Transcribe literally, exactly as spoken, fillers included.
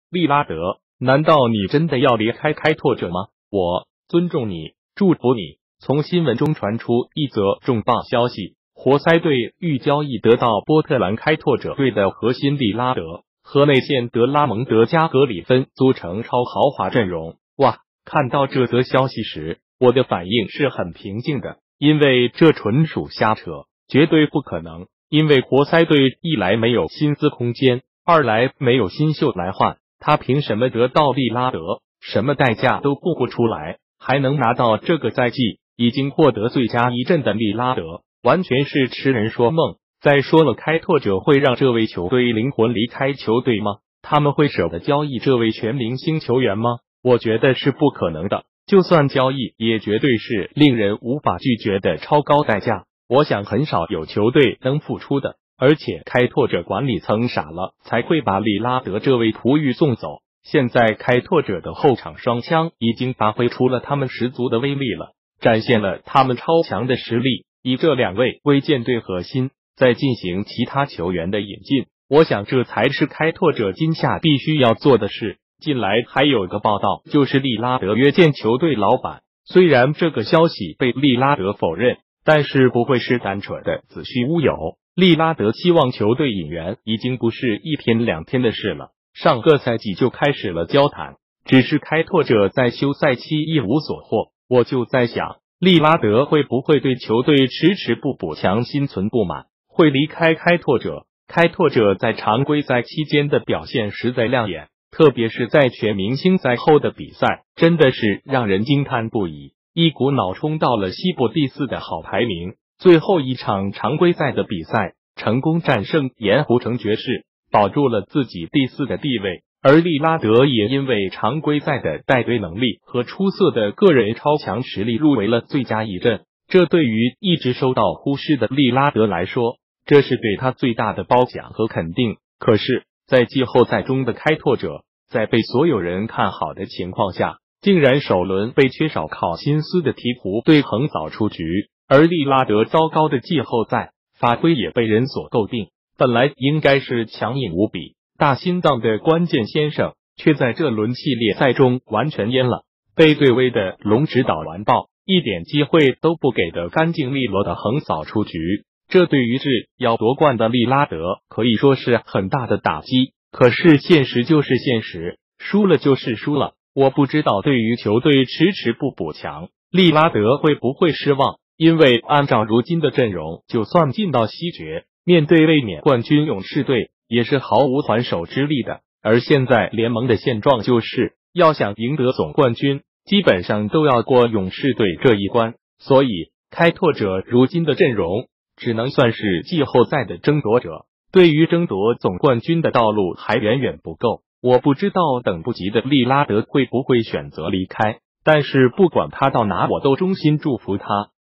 利拉德，难道你真的要离开开拓者吗？我尊重你，祝福你。从新闻中传出一则重磅消息，活塞队欲交易得到波特兰开拓者队的核心利拉德和内线德拉蒙德加格里芬组成超豪华阵容。哇！看到这则消息时，我的反应是很平静的，因为这纯属瞎扯，绝对不可能。因为活塞队一来没有薪资空间，二来没有新秀来换，他凭什么得到利拉德？什么代价都付不出来，还能拿到这个赛季已经获得最佳一阵的利拉德，完全是痴人说梦。再说了，开拓者会让这位球队灵魂离开球队吗？他们会舍得交易这位全明星球员吗？我觉得是不可能的。就算交易，也绝对是令人无法拒绝的超高代价。我想很少有球队能付出的，而且开拓者管理层傻了才会把利拉德这位璞玉送走。现在开拓者的后场双枪已经发挥出了他们十足的威力了，展现了他们超强的实力。以这两位为舰队核心，再进行其他球员的引进，我想这才是开拓者今夏必须要做的事。近来还有个报道，就是利拉德约见球队老板，虽然这个消息被利拉德否认，但是不会是单纯的子虚乌有。利拉德期望球队引援已经不是一天两天的事了，上个赛季就开始了交谈，只是开拓者在休赛期一无所获。我就在想，利拉德会不会对球队迟迟不补强心存不满，会离开开拓者？开拓者在常规赛期间的表现实在亮眼，特别是在全明星赛后的比赛，真的是让人惊叹不已，一股脑冲到了西部第四的好排名。最后一场常规赛的比赛，成功战胜盐湖城爵士，保住了自己第四的地位。而利拉德也因为常规赛的带队能力和出色的个人超强实力入围了最佳一阵。这对于一直受到忽视的利拉德来说，这是对他最大的褒奖和肯定。可是，在季后赛中的开拓者，在被所有人看好的情况下，竟然首轮被缺少靠心思的鹈鹕队横扫出局。而利拉德糟糕的季后赛发挥也被人所诟病，本来应该是强硬无比、大心脏的关键先生，却在这轮系列赛中完全淹了，被对威的龙指导完爆，一点机会都不给的干净利落的横扫出局。这对于是要夺冠的利拉德可以说是很大的打击。可是现实就是现实，输了就是输了。我不知道对于球队迟迟不补强，利拉德会不会失望？因为按照如今的阵容，就算进到西决，面对卫冕冠军勇士队也是毫无还手之力的。而现在联盟的现状就是，要想赢得总冠军，基本上都要过勇士队这一关。所以开拓者如今的阵容只能算是季后赛的争夺者，对于争夺总冠军的道路还远远不够。我不知道等不及的利拉德会不会选择离开，但是不管他到哪，我都衷心祝福他。